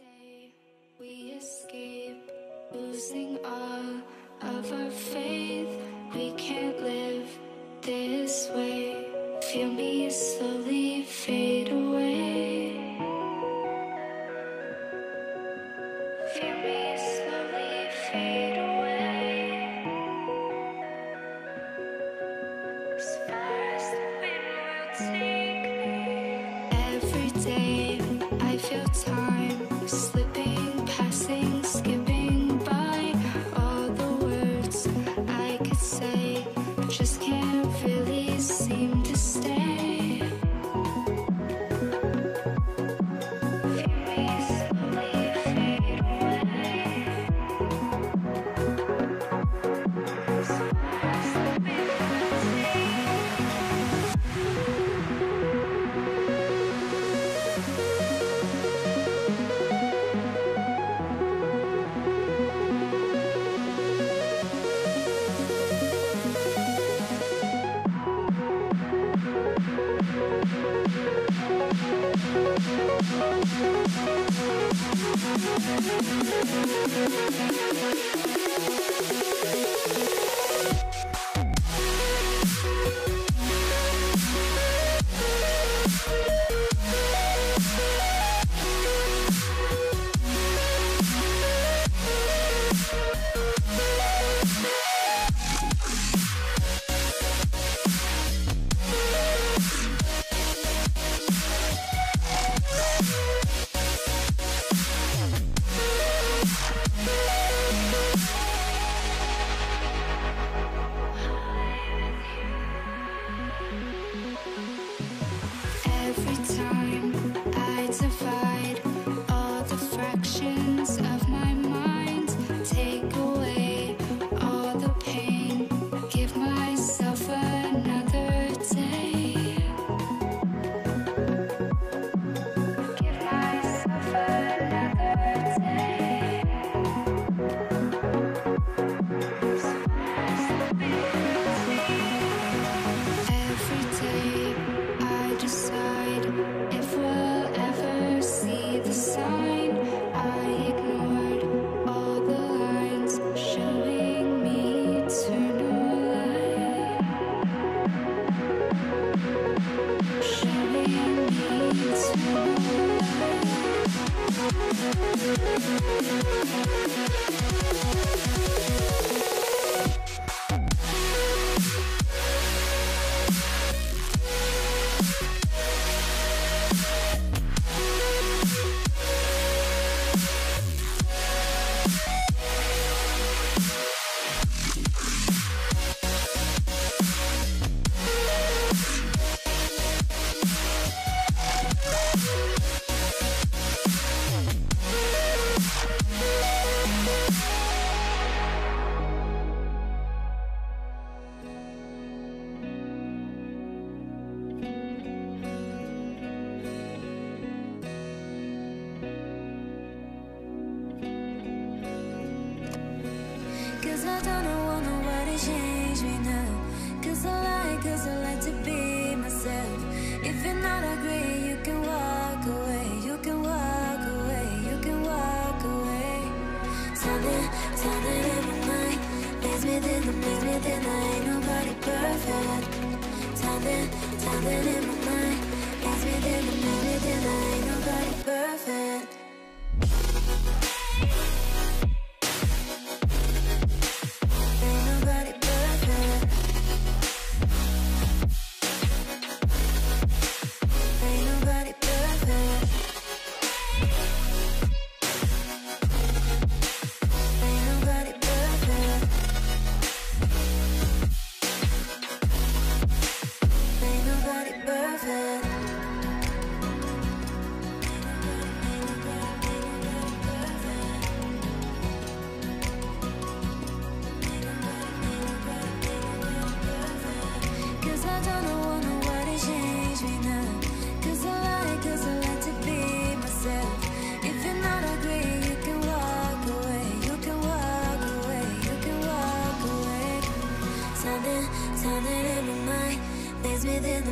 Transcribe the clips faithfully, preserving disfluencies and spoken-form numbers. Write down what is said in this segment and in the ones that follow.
day we escape, losing all of our faith. We can't live this way. Feel me slowly fade away. Feel me slowly fade away. As far as the wind will take me. Every day I feel time slipping, passing, skipping by. All the words I could say just can't really seem to stay. Feel me slowly fade away. As far as the wind will take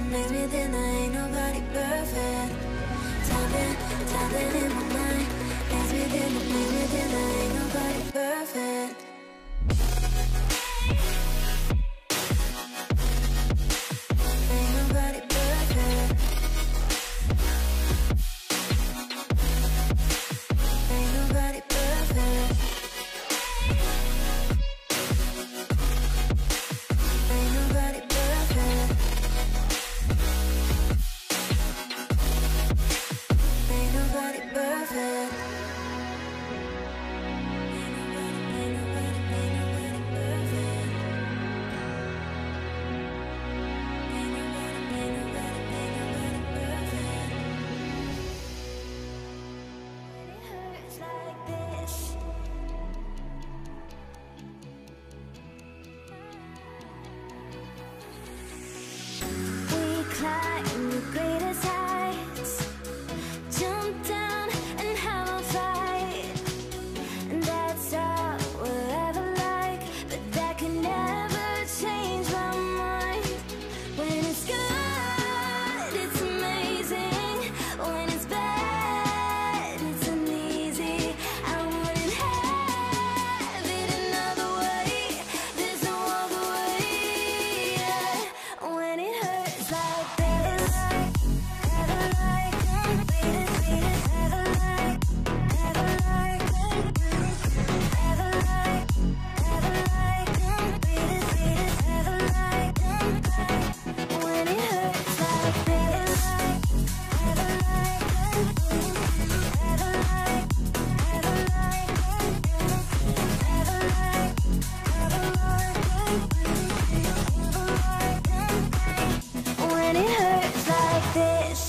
Something, something in my mind. Dance within the place within the ain't nobody perfect. Ain't nobody perfect. Ain't nobody perfect. Ain't nobody perfect. Ain't nobody perfect. Ain't nobody, ain't nobody perfect. Ain't nobody, ain't nobody, ain't nobody perfect. It hurts like this. We climb the greatest heights, jump down and have a fight, and that's all we'll ever like. But that can never change my mind. When it's good, it's amazing. When it's bad, it's uneasy. I wouldn't have it another way. There's no other way. Yeah. When it hurts like this, ever like, greatest, greatest, ever like, ever like, ever like, ever like, greatest, greatest, ever like. When it hurts like this, ever like, ever like, ever like, ever like, ever like, when it hurts like this.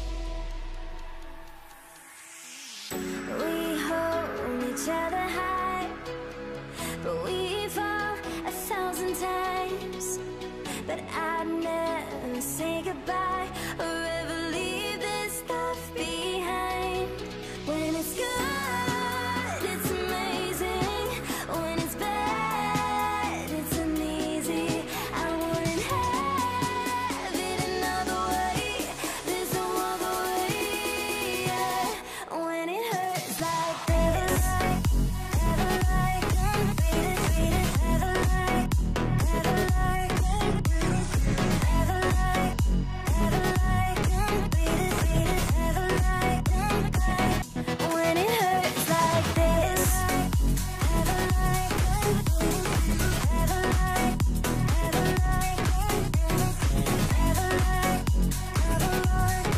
We hold each other high, but we fall a thousand times. But I'd never say goodbye or ever leave this stuff behind. When it's good, it's amazing. When it's bad, it's uneasy. I wouldn't have it another way. There's no other way. Yeah. When it hurts like this, ever like, greatest, greatest, ever like, ever like, ever like, ever like, greatest, greatest, ever like. When it hurts like this, ever like, ever like, ever like, ever like, ever like,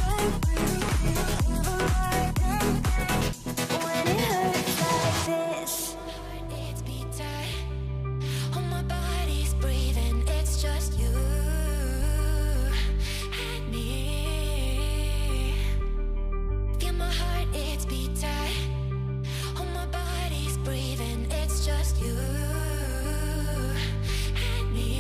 when it hurts like this. It's beating, all my body's breathing. It's just you and me. Feel my heart, it's beating. All my body's breathing. It's just you and me.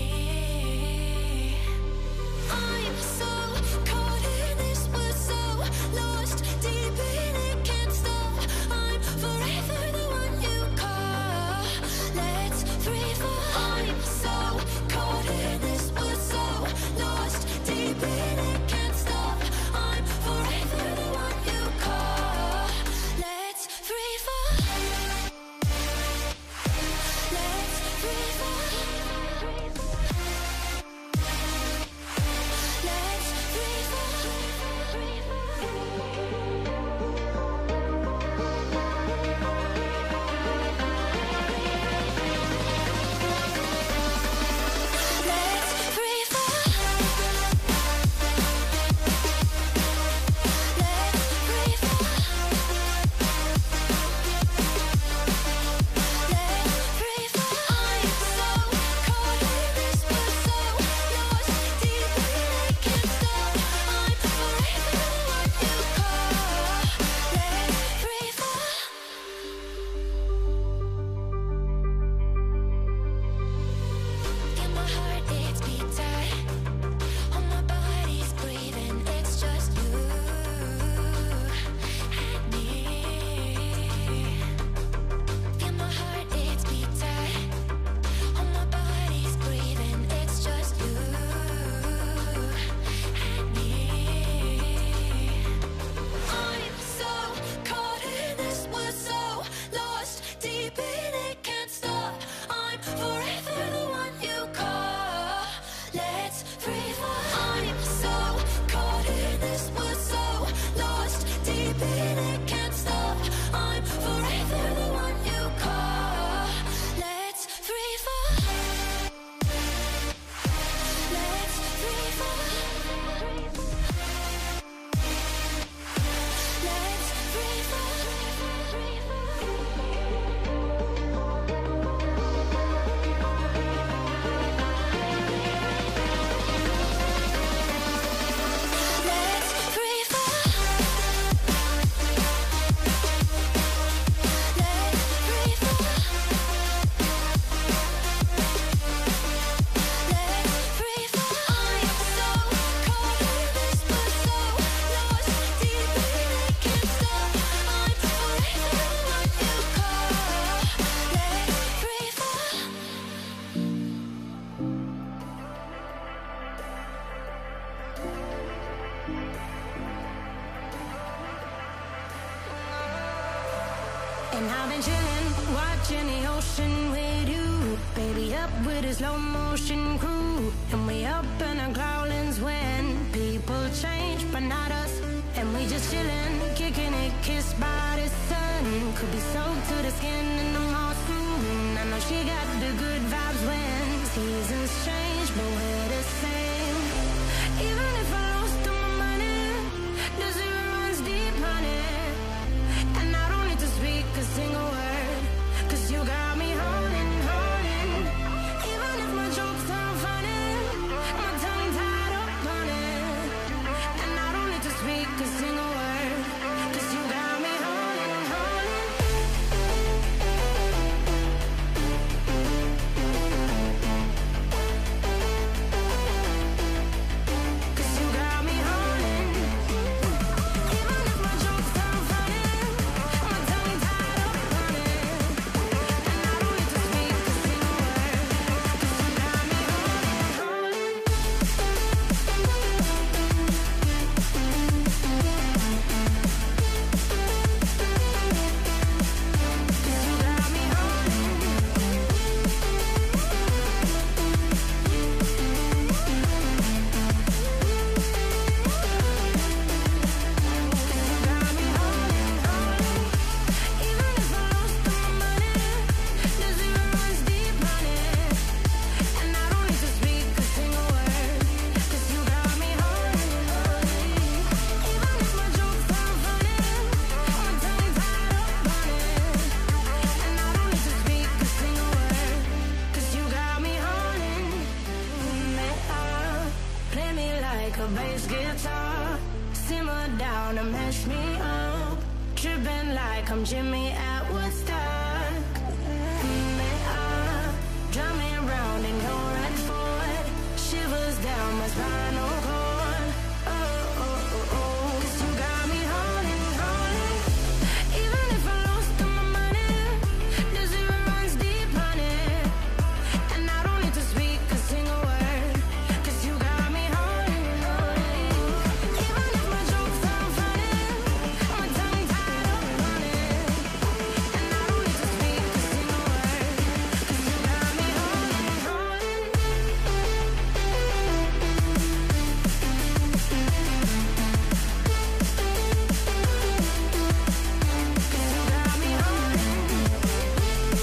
I'm so caught in this, we're so lost deep in it, can't stop. I'm forever the one you call. Let's free fall. I'm so caught in this, we're so lost deep in it, can't stop. I'm forever the one you call. Let's free fall. Let's free fall. Let's free fall. in the ocean with you, baby, up with a slow motion crew. And we up in our growlings when people change, but not us. And we just chillin', kicking it, kissed by the sun. Could be soaked to the skin in the moss. Mm, I know she got the good vibes when seasons change, but we're the same. Even if I lost all my money, the zero runs deep, honey. And I don't need to speak a single word, cause you got me holding, holding. Even if my jokes aren't funny, my tongue tied up on it. And I don't need to speak a single word, cause you got me holding, holding. Cause you got me holding. Even if my jokes aren't funny, my tongue tied up on it. And I don't need to speak a single word, cause you got me holding, holding. Cause you got me holding. You got me holding, holding. Even if I lost all my money, the zero runs deep, honey. And I don't need to speak a single word, cause you got me holding, holding. Even if my jokes aren't funny, my tongue tied up on it. And I don't need to speak a single word, cause you got me holding. Me up, play me like a bass guitar. Simmer down and mash me up. Tripping like I'm Jimmy at Woodstock. Me up, drum me round in your red Ford. Shivers down my spinal cord. Oh, oh, oh, oh. Cause you got me holding, holding. Even if I lost all my money, the zero runs deep, honey. And I don't need to speak a single word, cause you got me holding, holding. Even if my jokes aren't funny, my tongue tied up on it. And I don't need to speak a single word, cause you got me holding, holding. Cause you got me holding.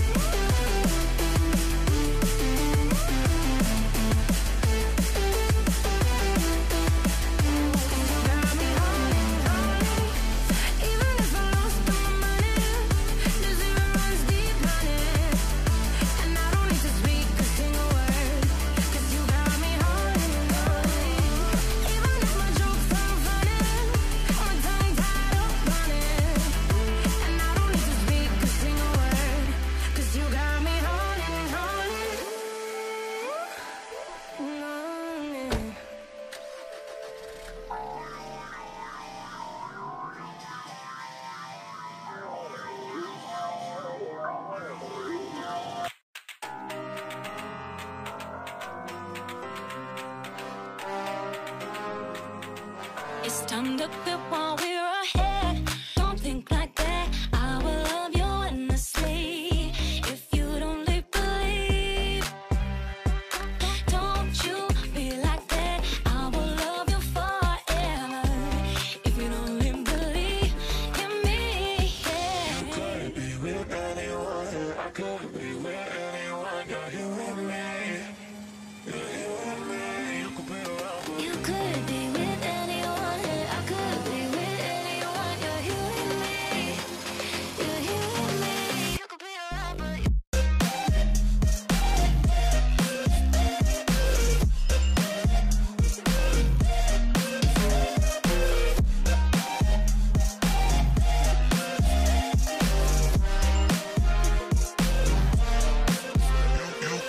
You got me holding, holding. Even if I lost all my money, the zero runs deep, honey. And I don't need to speak a single word, cause you got me holding, holding. Even if my jokes aren't funny, my tongue tied up on it. And I don't need to speak a single word, cause you got me holding, holding. Mm. It's time to quit while we're ahead. Don't think like that. I will love you endlessly. If you don't believe, don't you be like that. I will love you forever. If you don't believe in me, yeah. Could be with anyone, I could be with anyone. You're here with me, you're here with me. You could be around, but You could be with anyone. I could be with anyone. You're here with me. You're here with me. You could be around, but you you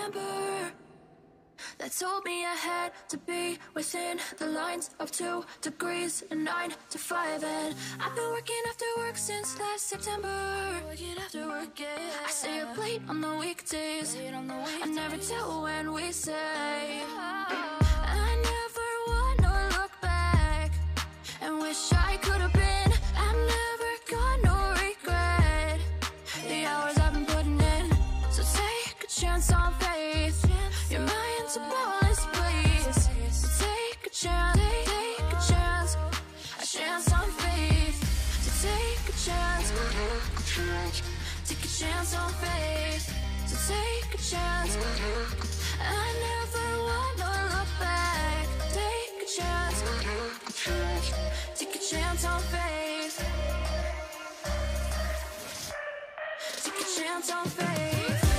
remember that told me I had to be within the lines of two degrees and nine to five. And I've been working after work since last September. Working after work, yeah. I stay up late on the weekdays. I never tell when we say. I never wanna look back and wish I could have been. I've never got no regret. The hours I've been putting in, so take a chance on faith. You're my boundless place. So take a chance, take a chance, a chance on faith. So take a chance, take a chance on faith. So take a chance. I never wanna look back. Take a chance, take a chance on faith. Take a chance on faith.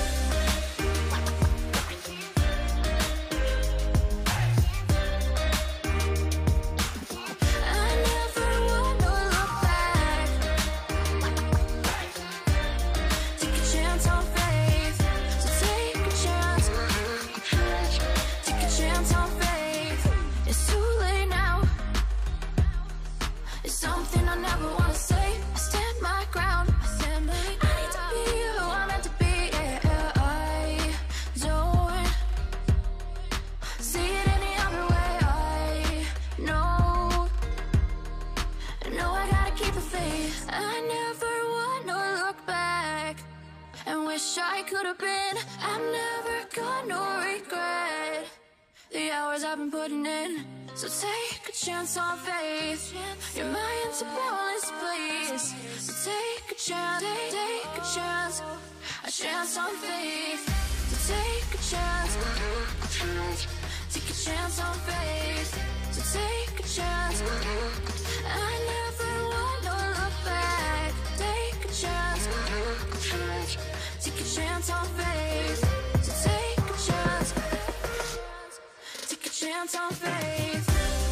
I could have been. I've never got no regret. The hours I've been putting in, so take a chance on faith. Your mind's a boundless place. So take a chance, take a chance, a chance on faith. So take a chance, take a chance on faith. So take a chance. I never wanna look back. Take a chance. Take a chance on faith. So take a chance. Take a chance on faith.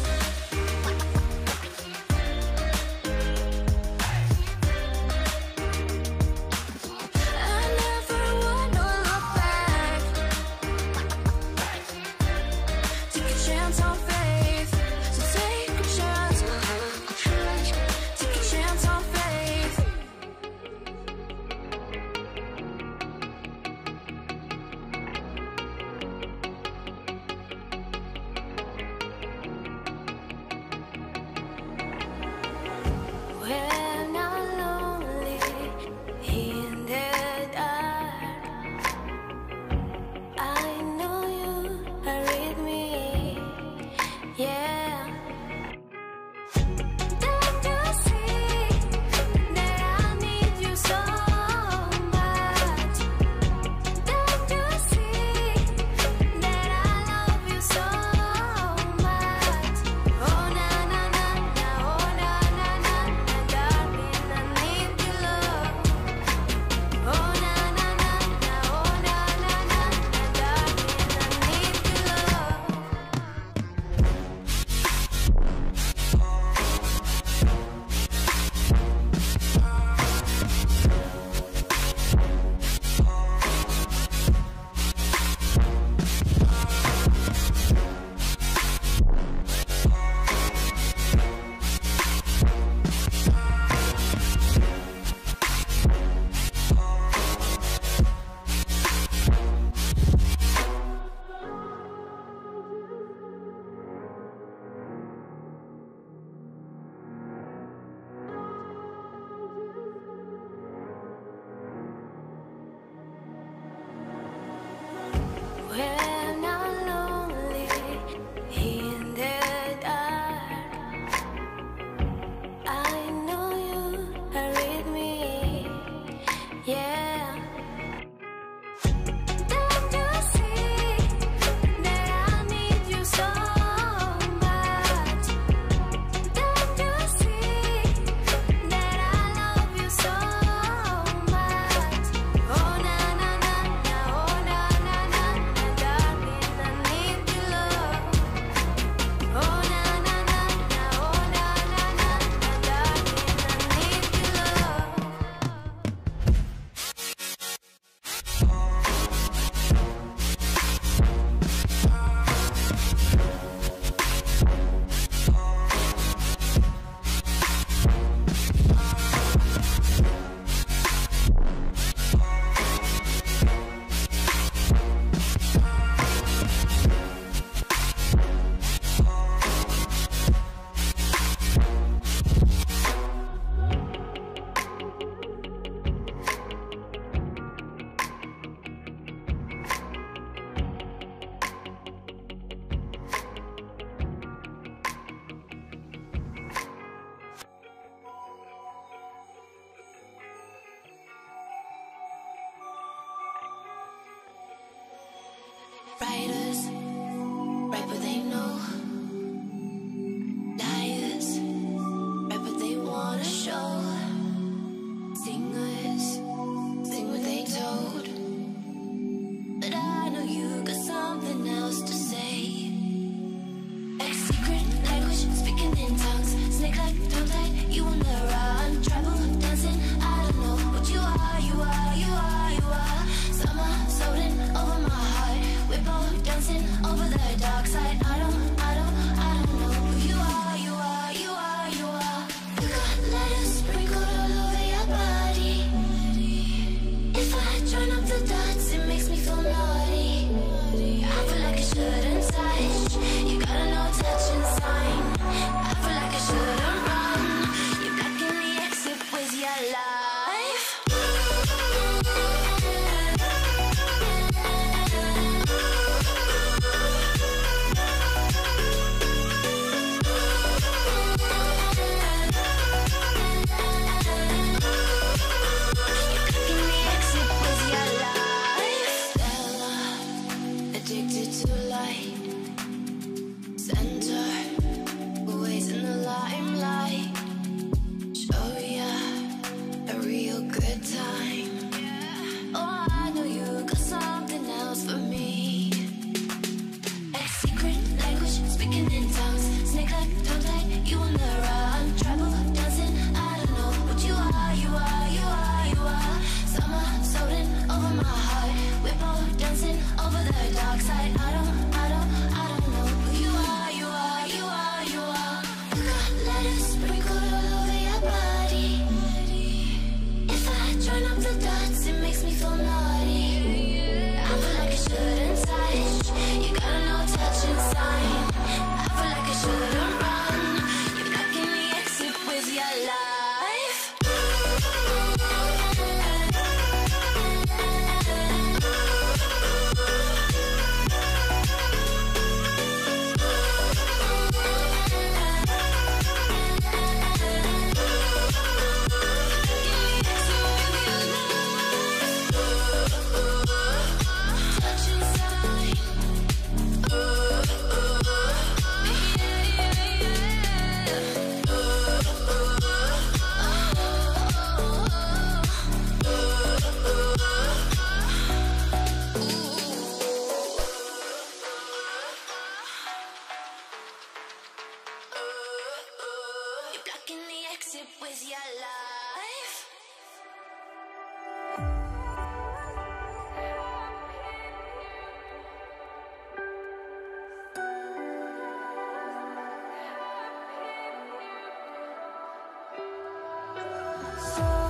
I never wanna look back. Take a chance on faith. So take a chance. Take a chance on faith. shouldn't touch. You gotta know touch and sign. I feel like I shouldn't run. You're blocking the exit with your life. With your life. So,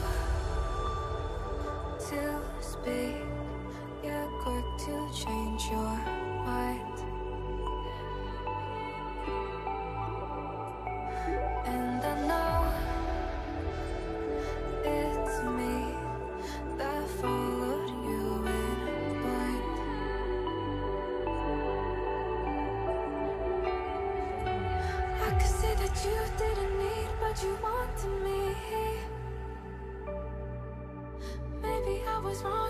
to speak, you're quick to change your mind. And I know it's me that followed you in blind. I could say that you didn't need, but you wanted me. Maybe I was wrong.